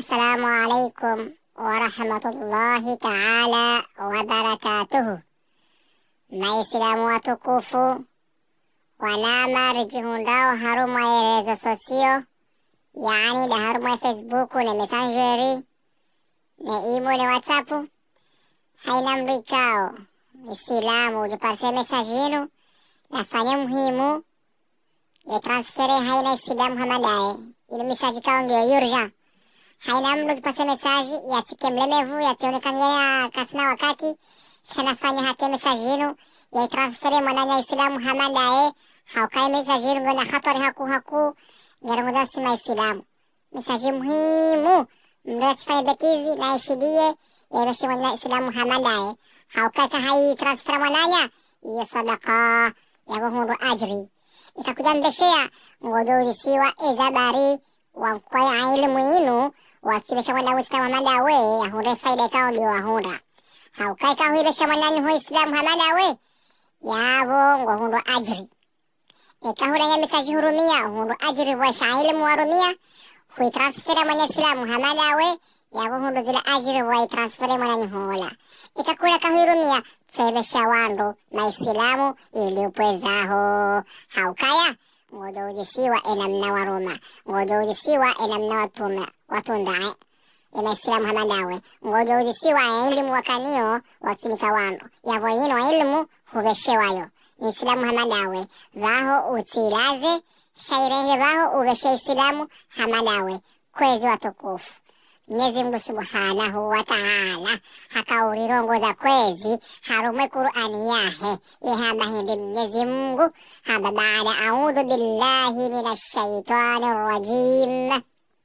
Assalamu alaikum wa rahmatullahi ta'ala wa barakatuhu. Maislamu watukufu, wanama rijihundao haruma erezo sosio, yaani da haruma Facebook ne Messengeri ne imo ne WhatsApp. Haina mrikao Islamu ujiparse mensagino nafanya muhimu ya transfere haina Islamu hamadaye. Ile message kao ndio urgent. Haina mno tupase message yatike mlemevu yationekana katina wakati shanafanya hate messagino ya transfere mwananya Islamu hamadaye. Haukai messagino ngona khatari haku ngerongoza sima Islamu. Message muhimu mdo tifanye betizi na ishidie ya beshi mwananya Islamu hamadaye. Haukai kahai transfer mwananya iyo sadaka ya gohundu ajri. Ikakuja mbeshea ngodozi siwa ezabari wankwaya ilmu inu wakibesha mwana wisika madawe ahunde faida kao ndio ahunda. Haukai kahuibesha mwanani hu Islamu hamadawe yavo ngohundu ajri. Ikahurenge misaji hurumia hundu ajri waisha ilmu warumia hui transfera mwana Islamu hamadawe yavo hundu zila ajri wai transfera mwanani hula. Ikakula kahurumia chebesha wandu na Islamu ili upwezaho. Haukaya ngodo ujisiwa enamna waruma, ngodo ujisiwa enamna watundae ina Islamu hamadawe, ngodo ujisiwa elimu wakanio wakimika wandu yavo ino elimu huveshewayo ni Islamu hamadawe. Vaho utilaze shairenge vaho uveshe Islamu hamadawe kwezi watukufu. Mwenyezi Mungu Subhanahu wa Ta'ala hakaurirongoza kwezi harume Qur'ani yahe ihamba hindi Mwenyezi Mungu hamba baada a'udhu billahi minash shaitani rajim.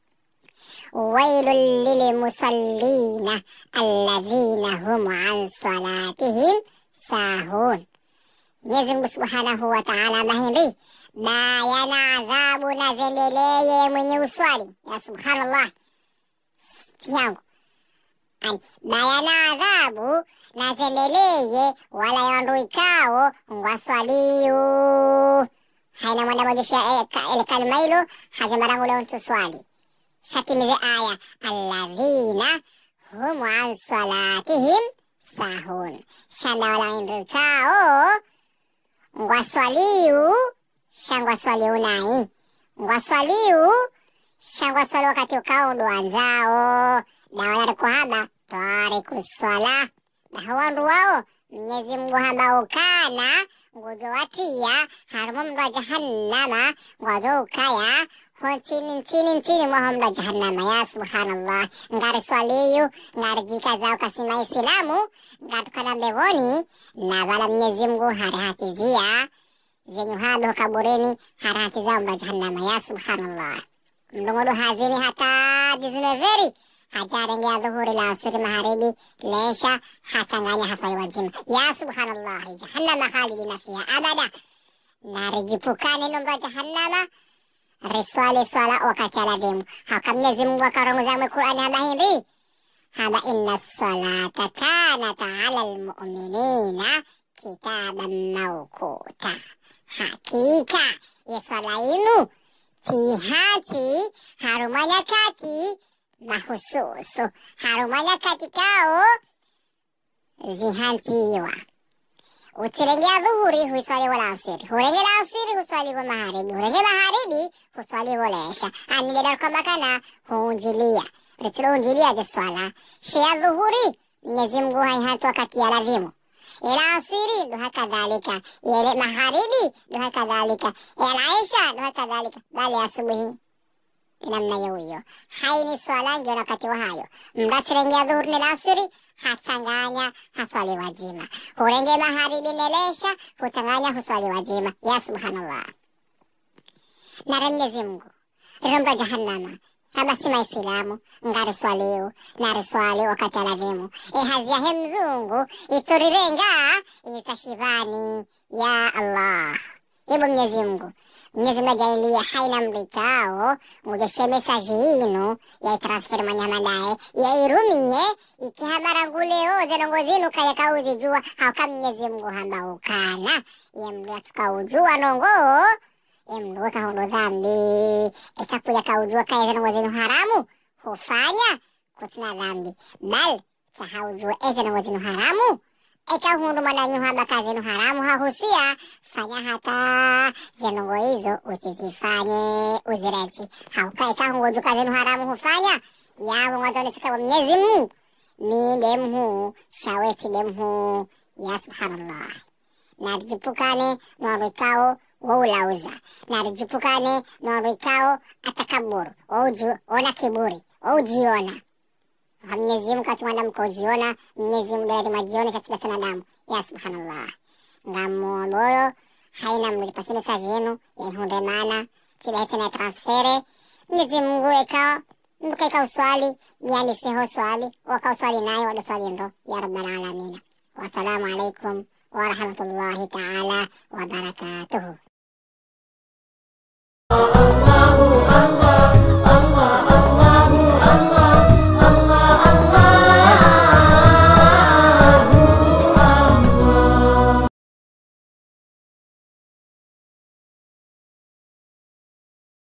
Wailul lil musallina alladhina hum an salatihim sahun. Mwenyezi Mungu Subhanahu wa Ta'ala mahindi bayana adhabu na zendeleye mwenye uswali ya subhanallah yangu bayana adhabu na zendeleye wala yanduikao ngwaswaliu. Haina mwana mojeshia ele kalima ilo haja marangu leo ntu swali shatimize aya alladhina humu an salatihim sahun. Shanda wala yanduikao ngwaswaliu shangwaswaliu nai ngwaswaliu shangwa swali wakati ukao nduanzao na wanariku hamba tariku swala na hawandu wao Mwenyezi Mungu hamba ukana nguzo watia harumu mdwa jahannama nguzo ukaya ntini mwaho mdwa jahannama ya subhanallah. Ngari swaliyu ngari jika zao kasima Islamu ngatukana mbevoni na wala Mwenyezi Mungu harihatizia zenyu hando kabureni harihatizao mdwa jahannama ya subhanallah. Mlungodo hazini hata dizineveri hajarenge ya dhuhuri la asuri maharibi lesha hatanganya haswali wazima ya subhanallah. Jahannama khalidina fiha abada na rijipukane nomba jahannama riswali swala wakati aladhimu. Haka Mwenyezi Mungu akarongoza mwe Qur'ani haba hindi haba inna salata kanat ala almu'minina kitaban mawquta. Hakika ya swala inu hati harumanya kati mahususu harumanya kati kao zihantiwa. Utirengea dhuhuri huiswali wala asiri, hurenge la asiri huiswali wa maharibi, hurenge maharibi huiswali wala esha. Anileda rukamakana huunjilia ritilo unjilia jiswala shea dhuhuri Mwenyezi Mungu haihanti wakati ya ladhimu. Ila asiri duha kadhalika, ile maharibi duha kadhalika, ila isha duha kadhalika, bali asubuhi namna hiyo. Haini swala ndio wakati wa hayo. Mratirengia dhuhuri na asiri hatanganya haswali wazima. Hurenge maharibi nelesha hutanganya haswali wazima ya subhanallah. Na Mwenyezi Mungu romba jahannama kama sima Islamu ngari swaliu nari swali wakati aladhimu hazia hemzungu iturirenga itashivani ya Allah. Ibu Mwenyezi Mungu jailia haina mrikao mugeshe mesaji inu ya transfer manyamadae ya irumie ikihabara nguleo zenongozinu kaya kauzi jua hauka Mwenyezi Mungu hamba ukana ya mria tukaujua nongo emnuweka hundo dhambi ikakuja kaujua kaya zenongozinu haramu hufanya kutuna dhambi bal sahauzu ezeno wazinu haramu hundu madanyu habaka zenu haramu hahusia fanya hata zenongo hizo usizifanye uzirezi hauka hundu kazenu haramu hufanya ya wangazoni sika wa Mwenyezi Mungu midemhu shaweti demhu ya subhanallah narijipukane norikao waulauza narijipukane norikao atakaburu ona kiburi jiona Mwenyezi Mungu katumanda mkojiona Mwenyezi Mungu dali majiona katika sanadamu ya subhanallah ngamo boyo haina mlipa message yenu ihunde maana kila tena transfere Mwenyezi Mungu ekao mkaika uswali yani seho swali waka uswali nayo wala swali ndo ya rabbal alamin wa assalamu alaikum wa rahmatullahi ta'ala wa barakatuh